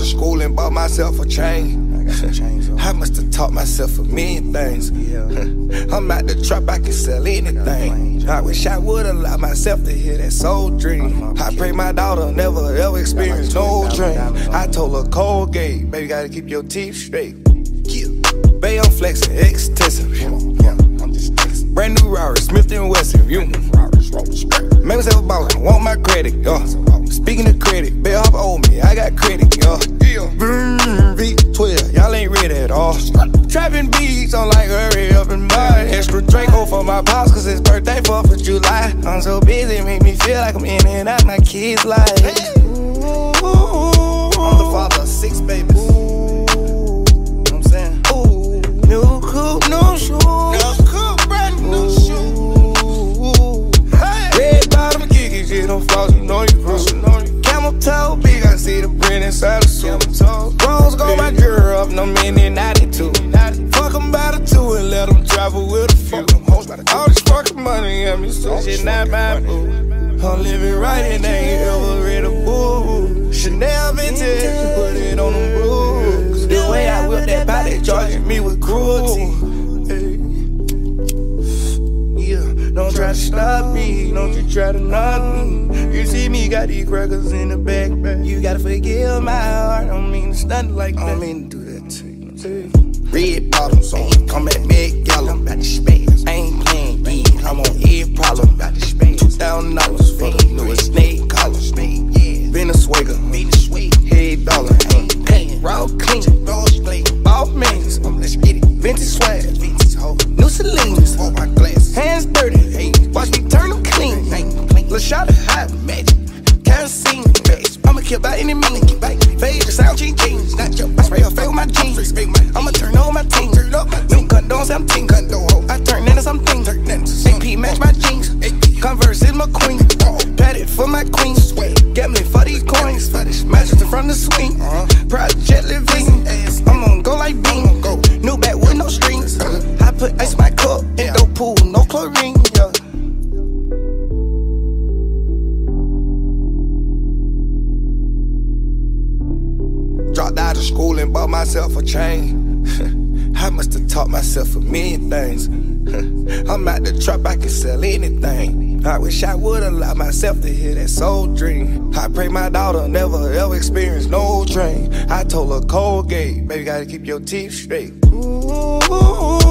of school and bought myself a chain. I got some chains on. I must have taught myself a million things. I'm out the trap, I can sell anything. I wish I would allow myself to hear that soul dream. I pray my daughter never ever experience no dream. I told her Colgate, baby, gotta keep your teeth straight. Babe, I'm flexing, extensive. Brand new Rari, Smith & Wesson. Make myself a ballin', want my credit, Speaking of credit, babe, hop over me, I got credit, V12, y'all ain't ready at all. Trapping beats, I'm like, hurry up and buy extra Draco for my pops, cause his birthday 4th of July. I'm so busy, make me feel like I'm in and out my kids' life. I'm the father of 6 babies. New coupe, new shoes. New coupe, brand new shoes. Red bottom, kicking shit on floss, you know you cruise. Camel toe, big, I see the print inside the suit. Rose go my girl up, no minute 92. Fuck them by the 2 and let them travel with a few. All this fucking money at me, so shit not my boo. I'm living right and they ain't ever read a book. Chanel vintage, put it on them rules. The way I whip that body, charging me with cruelty. Yeah, don't try to stop me, don't you try to knock me. You see me, got these crackers in the back. You gotta forgive my heart, I don't mean to stunt like that. I don't mean to do that to you. Red bottoms on, come at me, yellow. Got the space, I ain't playing games, I'm on every problem. Got the space, $2,000 for the newest snake collar. Venezuela, head dollar, ain't paying. Raw clean, ball mans, let's get it. Vintage swag, new Selenas, on my glass, hands dirty, watch me turn them clean. Let's shot a hot magic, kerosene, I'ma kill by any means. Fade the sound jeans, not your. I spray her face with my jeans. I'ma turn on my team. New condones, I'm team. I turn into something. AP match my jeans. Converse is my queen. Padded for my queen. Gambling for these coins. Matches in front of the swing. Project living. I'm gonna go like Bean. New back with no strings. I put ice in my cup. Indo pool, no chlorine. Dropped out of school and bought myself a chain. I must have taught myself a million things. I'm out the trap, I can sell anything. I wish I would allow myself to hear that soul dream. I pray my daughter never ever experience no train. I told her Colgate, baby, gotta keep your teeth straight.